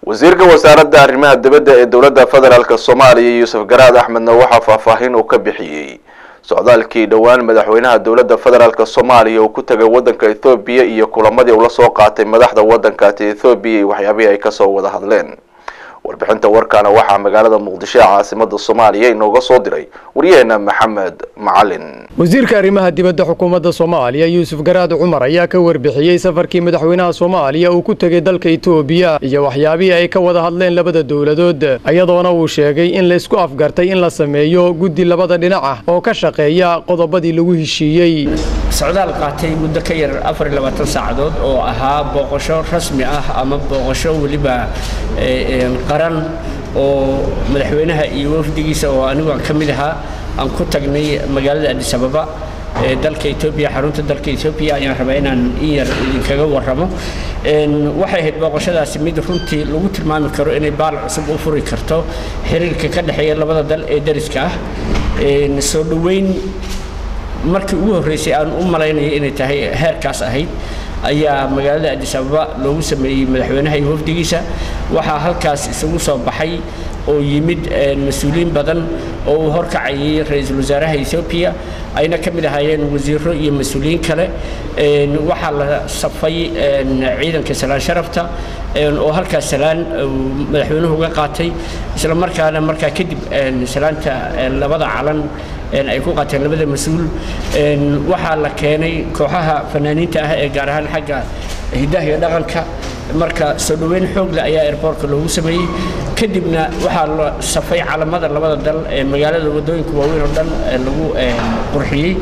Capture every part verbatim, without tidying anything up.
wasiirka wasaaradda arrimaha dibadda ee dowladda federaalka Soomaaliya Yuusuf Garaad Axmedna waxa faahfaahin uu ka bixiyay socdaalkii dhawaan madaxweynaha dowladda federaalka Soomaaliya uu ku tagay wadanka Ethiopia iyo kulamadii uu la soo qaatay madaxda wadanka Ethiopia iyo waxyaabihii ay ka soo wada hadleen. warbixinta warkaana waxa magaalada Muqdisho ee caasimadda Soomaaliya inooga soo diray wariyaheena Maxamed Macalin. wasiirka arrimaha dibadda xukuumadda Soomaaliya Yuusuf Garaad Cumar ayaa ka warbixiyay safarkii madaxweynaha Soomaaliya uu ku tagay dalka Ethiopia iyo waxyaabihii ay ka wada hadleen labada dowladood ayadoona uu sheegay in la isku afgartay in la sameeyo guddi labada dhinac ah oo ka shaqeeya qodobadii lagu heshiiyay. socdaal qaatay muddo ka yar afar iyo labaatan saacadood oo ahaa booqasho rasmi ah ama booqasho waliba qaran oo madaxweynaha iyo wafdigiisa oo anigu aan kamid ahaa aan ku tagnay magaalada Addis Ababa ee dalka Ethiopia xarunta dalka Ethiopia ayaan rabaa inaan in yar idinkaga warramo een waxay ahayd booqashadaasi mid runtii lagu tilmaami karo inay baal cusub u furi karto xiriirka ka dhaxeeya labada dal ee dariska ah een soo dhaweyn markii ugu horeysay aan u maleynayay inay tahay heerkaas ahayd ayaa magaalada Addis Ababa loogu sameeyay madaxweynaha iyo wafdigiisa waxa halkaas isugu soo baxay oo yimid mas'uuliyiin badan oo horkacayay ra'iisul wasaaraha Ethiopia ayna kamid ahaayeen wasiirro iyo mas'uuliyiin kale een waxa la safay ciidanka salaan sharafta oo halkaas salaan madaxweynuhu uga qaatay isla markaana markaa kadib salaanta labada calan ay ku qaateen labada mas'uul waxa la keenay kooxaha fanaaniinta ah ee gaar ahaan xagga hidaha iyo dhaqanka marka soo dhaweyn xoog leh ayaa airportka loogu sameeyay kadibna waxa la safay calamada labada dal ee magaalada wadooyinka waaweyn oo dhan lagu qurxiyay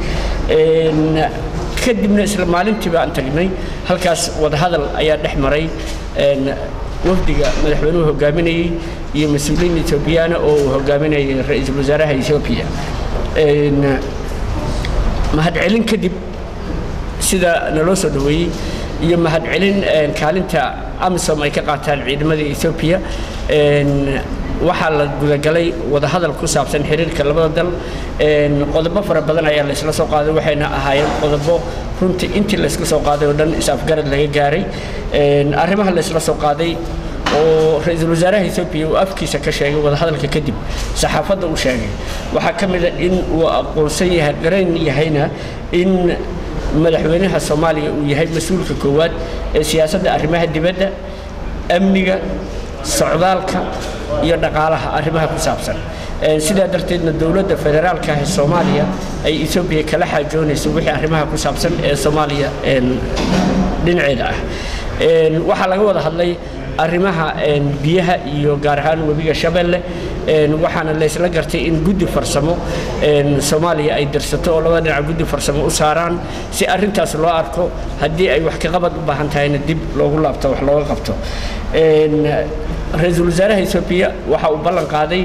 kadibna isla maalintii baan tagnay halkaas wada hadal ayaa dhex maray wafdiga madaxweynuhu hogaaminayay iyo mas'uuliyiin Ethiopiana oo hogaaminayay ra'iisul wasaaraha Ethiopia een mahadcelin kadib sida naloo soo dhaweeyay iyo mahadcelin kaalinta AMISOM ay ka qaataan ciidamada Ethiopia een waxa la gudagalay wada hadal ku saabsan xiriirka labada dal een qodobo fara badan ayaa la isla soo qaaday waxayna ahaayeen qodobo runtii intii la isku soo qaaday oo dhan is-afgarad laga gaaray een arrimaha la isla soo qaaday oo ra'iisul wasaaraha Ethiopia uu afkiisa ka sheegay wada hadalka kadib saxaafadda uu sheegay waxa kamid ah in uu aqoonsan yahay garan yahayna in madaxweynaha Soomaaliya uu yahay mas'uulka koowaad ee siyaasadda arrimaha dibadda amniga socdaalka iyo dhaqaalaha arrimaha ku saabsan sida darteedna dawladda federaalka ee Soomaaliya ay Ethiopia kala xaajoonayso wixii arrimaha ku saabsan ee Soomaaliya dhinaceeda ah waxa laga wada hadlay arrimaha biyaha iyo gaar ahaan webiga Shabeelle waxaana la isla gartay in guddi farsamo Soomaaliya ay dirsato oo labada dhinac guddi farsamo u saaraan si arrintaas loo arko haddii ay wax ka qabad u baahan tahay dib loogu laabto wax looga qabto ra'iisul wasaaraha Ethiopia waxa uu ballan qaaday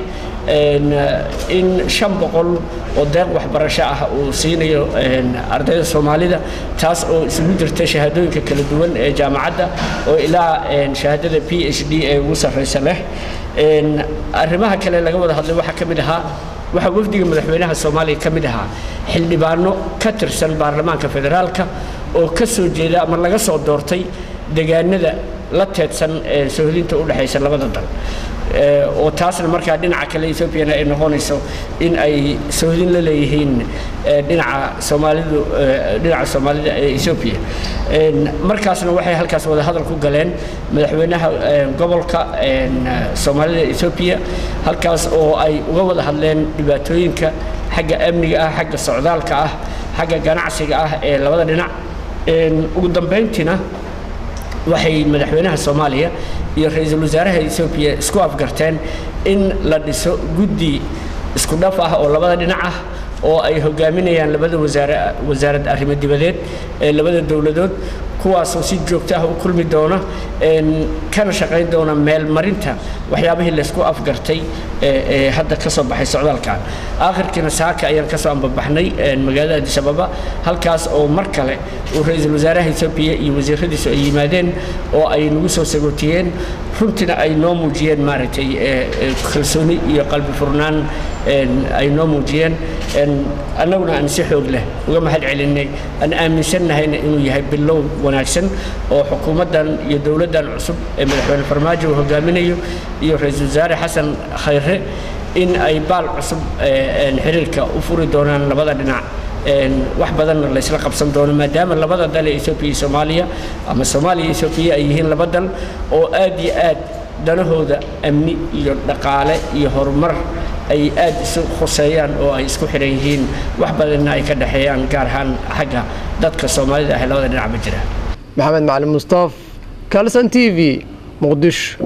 in shan boqol oo deeq waxbarasho ah uu siinayo ardayda Soomaalida taas oo isugu jirta shahaadooyinka kala duwan ee jaamacadda oo ilaa shahaadada P H D ee ugu sarreysa leh arrimaha kale laga wada hadlay waxa kamid ahaa waxa wafdiga madaxweynaha Soomaaliya kamid ahaa xildhibaano ka tirsan baarlamaanka federaalka oo ka soo jeeda ama laga soo doortay deegaanada la teedsan ee soohlinta u dhaxaysa labada dal oo taasna markaa dhinaca kale Ethiopia ay noqonayso in ay soohlin la leeyihiin dhinaca Soomaalidu dhinaca Soomaalida ee Ethiopia markaasna waxay halkaas wada hadal ku galeen madaxweynaha gobolka Soomaalida Ethiopia halkaas oo ay uga wada hadleen dhibaatooyinka xagga amniga ah xagga socdaalka ah xagga ganacsiga ah ee labada dhinac ugu dambeyntiina waxay madaxweynaha Soomaaliya iyo ra'iisul wasaaraha Ethiopia isku afgarteen in la dhiso guddi isku dhaf ah oo labada dhinac ah oo ay hogaaminayaan labada wasaare wasaaradda arrimaha dibadeed ee labada dawladood kuwaas oo si joogto ah u kulmi doona een kana shaqeyn doona meel marinta waxyaabihii la isku afgartay ee hadda ka soo baxay socdaalka aakhirkiina saaka ayaan ka soo ambabaxnay magaalada Addis Ababa halkaas oo mar kale uu ra'iisul wasaaraha Ethiopia iyo wasiiradiisu ay yimaadeen oo ay nagu soo sagootiyeen runtina ay noo muujiyeen maaragtay kalsooni iyo qalbi furnaan ay noo muujiyeen annaguna aan si xoog leh uga mahad celinay aan aaminsanahay inuu yahay bilow wanaagsan oo xukuumaddan iyo dowladdan cusub ee madaxweyne farmaajo uu hogaaminayo iyo ra'iisul wasaare xasan khayre in ay baal cusub xiriirka u furi doonaan labada dhinac wax badan la isla qabsan doono maadaama labada dal ee Ethiopia iyo Soomaaliya ama Soomaaliya iyo Ethiopia ay yihiin laba dal oo aad iyo aad danahooda amni iyo dhaqaale iyo horumar ay aad isu khuseeyaan oo ay isku xiran yihiin wax badan ay ka dhaxeeyaan gaar ahaan xagga dadka Soomaalida ah labada dhinac ma jira Maxamed Macalin Mustafa Kalsan T V Muqdisho